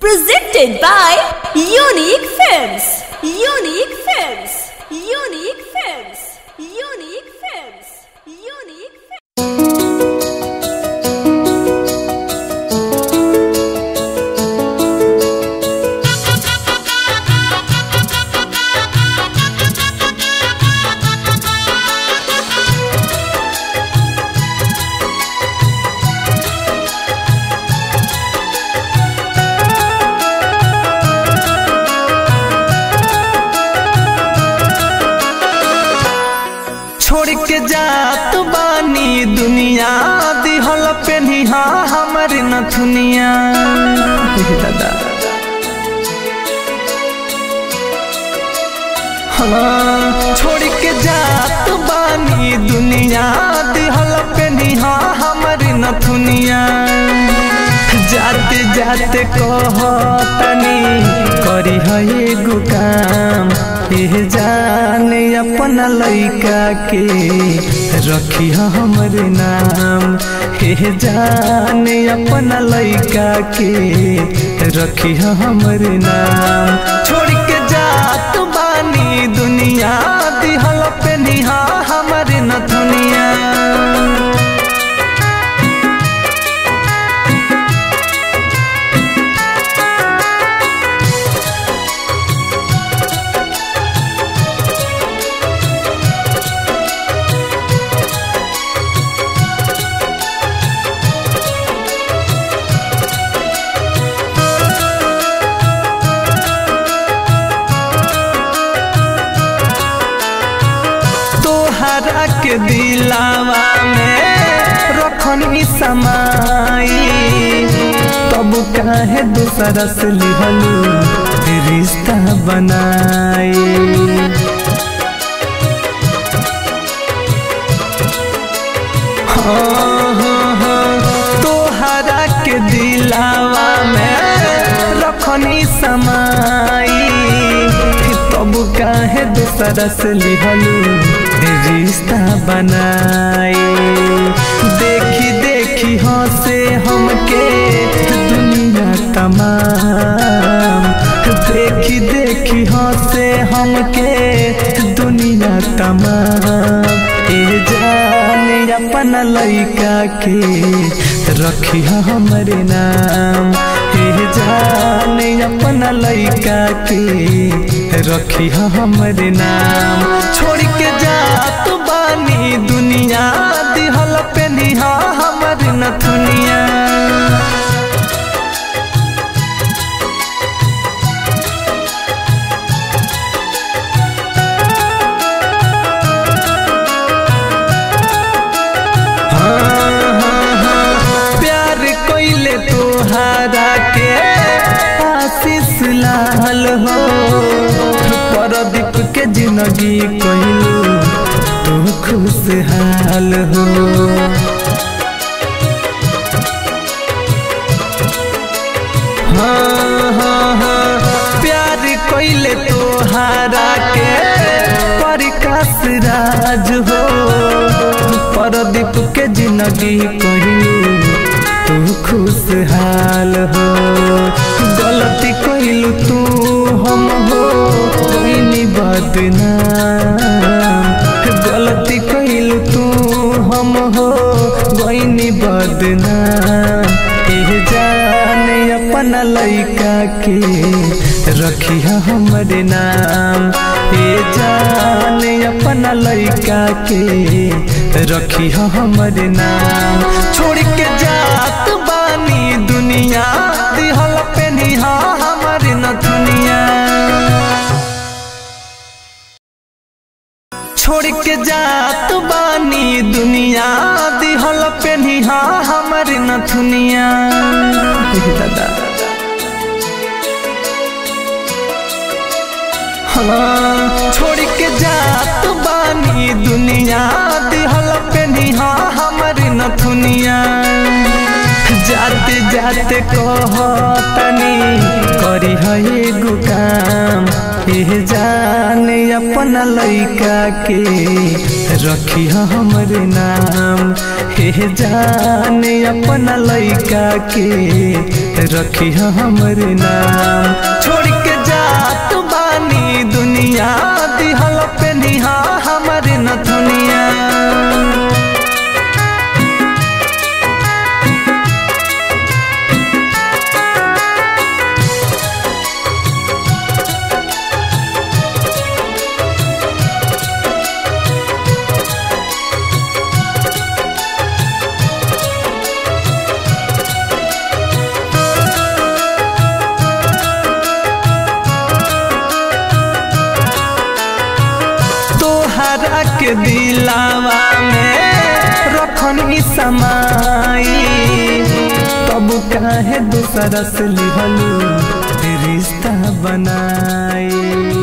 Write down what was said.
Presented by Unique Films. Unique Films. Unique Films. Unique Films. Unique Films. छोड़ के जात बानी दुनिया दिहल पेनिहा हमर नथुनिया दादा हाँ छोड़ के जात बानी दुनिया दिहल पेनिहा हमर नथुनिया जाते जाते कहतनी करी है एगो काम एह जाने अपना लइका के रखी हमरे नाम एह जाने अपना लइका के रखी हमरे नाम छोड़ के जात बानी दुनिया दिहल पेनिहा हमरे नथुनिया के दिलावा में रखनी समाई तब काहे दूसरा से लिहलू रिश्ता बनाई तोहरा के दिलावा में रखनी समाई तब काहे दूसरा से लिहलू रिश्ता बनाए देखी देखी हंसे हमके दुनिया तमाम देखी देखी हंसे हमके दुनिया तमाम ए जाने अपना लइका के रखी हमरे नाम ए जाने अपना लइका के रखी हमरे नाम छोड़ के जात बानी दुनिया दिहल पेनिहा हमर नथुनिया प्यार कोइले तोहरा के आशीष लाल हो परदीप के जिंदगी कहलू तू खुशहाल हो प्यार कोइले तोहरा के प्रकाश राज हो परदीप के जिंदगी कहलू तू खुशहाल हो गलती कहलू तू हम हो कोई बदनाम गलती कहलू तू हम हो कोई बदनाम एह जाने अपना लइका के रखी हमरे नाम ए जाने अपना लइका के रखी हमरे नाम छोड़ के जात बानी दुनिया दिहल पेनिहा हमरे नथुनिया छोड़ के जात बानी दुनिया दिहल पेनिहा हमरे नथुनिया दादा हाँ छोड़ के जात बानी दुनिया दिहल पेनिहा हमरे नथुनिया जाते जाते कहतनी करी है एगो काम एह जाने अपना लइका के रखी हमरे नाम जाने अपना लइका के रखी हमर नाम। छोड़ के जात बानी दुनिया दिहल पे निहा हमर नथुनिया। के दिलावा में रखनी समाई तब काहे दूसरा से लिहलू रिश्ता बनाई।